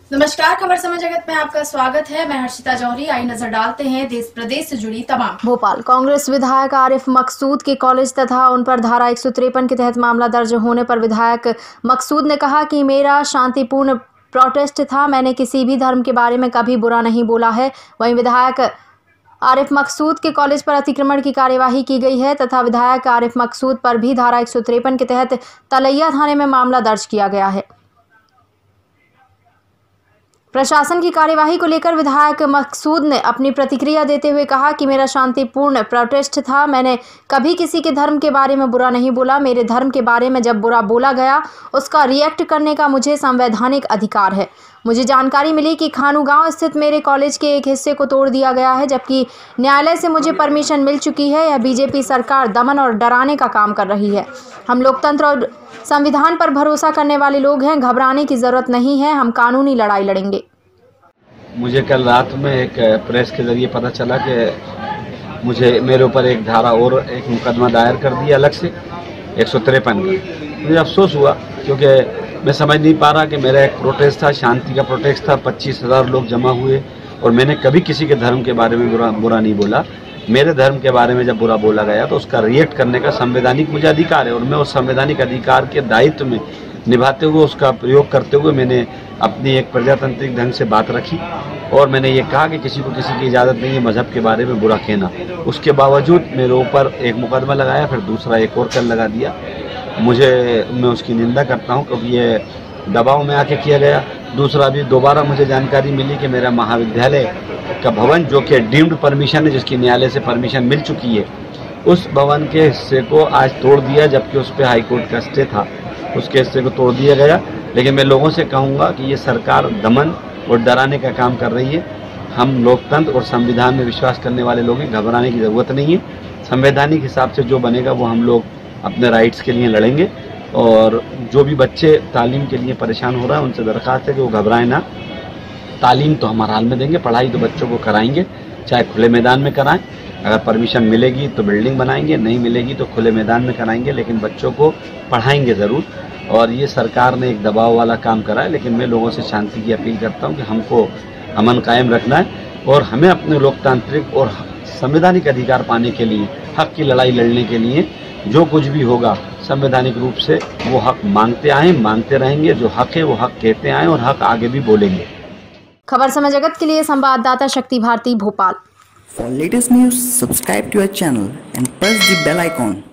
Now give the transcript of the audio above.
नमस्कार, खबर समय जगत में आपका स्वागत है। मैं हर्षिता जौहरी। आई नजर डालते हैं देश प्रदेश से जुड़ी तमाम। भोपाल कांग्रेस विधायक आरिफ मकसूद के कॉलेज तथा उन पर धारा 153 के तहत मामला दर्ज होने पर विधायक मकसूद ने कहा कि मेरा शांतिपूर्ण प्रोटेस्ट था, मैंने किसी भी धर्म के बारे में कभी बुरा नहीं बोला है। वहीं विधायक आरिफ मकसूद के कॉलेज पर अतिक्रमण की कार्यवाही की गई है तथा विधायक आरिफ मकसूद पर भी धारा 153 के तहत तलैया थाने में मामला दर्ज किया गया है। प्रशासन की कार्यवाही को लेकर विधायक मकसूद ने अपनी प्रतिक्रिया देते हुए कहा कि मेरा शांतिपूर्ण प्रोटेस्ट था, मैंने कभी किसी के धर्म के बारे में बुरा नहीं बोला। मेरे धर्म के बारे में जब बुरा बोला गया उसका रिएक्ट करने का मुझे संवैधानिक अधिकार है। मुझे जानकारी मिली कि खानू गांव स्थित मेरे कॉलेज के एक हिस्से को तोड़ दिया गया है, जबकि न्यायालय से मुझे परमिशन मिल चुकी है। यह बीजेपी सरकार दमन और डराने का काम कर रही है। हम लोकतंत्र और संविधान पर भरोसा करने वाले लोग हैं, घबराने की जरूरत नहीं है, हम कानूनी लड़ाई लड़ेंगे। मुझे कल रात में एक प्रेस के जरिए पता चला कि मेरे ऊपर एक धारा और एक मुकदमा दायर कर दिया अलग से 153 का। मुझे अफसोस हुआ क्योंकि मैं समझ नहीं पा रहा कि मेरा एक प्रोटेस्ट था, शांति का प्रोटेस्ट था। 25,000 लोग जमा हुए और मैंने कभी किसी के धर्म के बारे में बुरा नहीं बोला। मेरे धर्म के बारे में जब बुरा बोला गया तो उसका रिएक्ट करने का संवैधानिक मुझे अधिकार है और मैं उस संवैधानिक अधिकार के दायित्व में निभाते हुए उसका प्रयोग करते हुए मैंने अपनी एक प्रजातांत्रिक ढंग से बात रखी और मैंने ये कहा कि किसी को किसी की इजाज़त नहीं है मजहब के बारे में बुरा कहना। उसके बावजूद मेरे ऊपर एक मुकदमा लगाया, फिर दूसरा एक और कल लगा दिया। मैं उसकी निंदा करता हूँ क्योंकि ये दबाव में आके किया गया। दूसरा भी दोबारा मुझे जानकारी मिली कि मेरा महाविद्यालय का भवन जो कि डीम्ड परमिशन है, जिसकी न्यायालय से परमिशन मिल चुकी है, उस भवन के हिस्से को आज तोड़ दिया, जबकि उस पर हाईकोर्ट का स्टे था। उसके हिस्से को तोड़ दिया गया। लेकिन मैं लोगों से कहूँगा कि ये सरकार दमन और डराने का काम कर रही है। हम लोकतंत्र और संविधान में विश्वास करने वाले लोग हैं, घबराने की ज़रूरत नहीं है। संवैधानिक हिसाब से जो बनेगा वो हम लोग अपने राइट्स के लिए लड़ेंगे। और जो भी बच्चे तालीम के लिए परेशान हो रहा है उनसे दरख्वास्त है कि वो घबराएं ना। तालीम तो हम हर हाल में देंगे, पढ़ाई तो बच्चों को कराएंगे, चाहे खुले मैदान में कराएं। अगर परमिशन मिलेगी तो बिल्डिंग बनाएंगे, नहीं मिलेगी तो खुले मैदान में कराएंगे, लेकिन बच्चों को पढ़ाएंगे ज़रूर। और ये सरकार ने एक दबाव वाला काम करा है, लेकिन मैं लोगों से शांति की अपील करता हूँ कि हमको अमन कायम रखना है और हमें अपने लोकतांत्रिक और संवैधानिक अधिकार पाने के लिए, हक की लड़ाई लड़ने के लिए जो कुछ भी होगा संवैधानिक रूप से वो हक मांगते आए, मांगते रहेंगे। जो हक है वो हक कहते आए और हक आगे भी बोलेंगे। खबर समय जगत के लिए संवाददाता शक्ति Bharti, Bhopal. For latest news, subscribe to our channel and press the bell icon.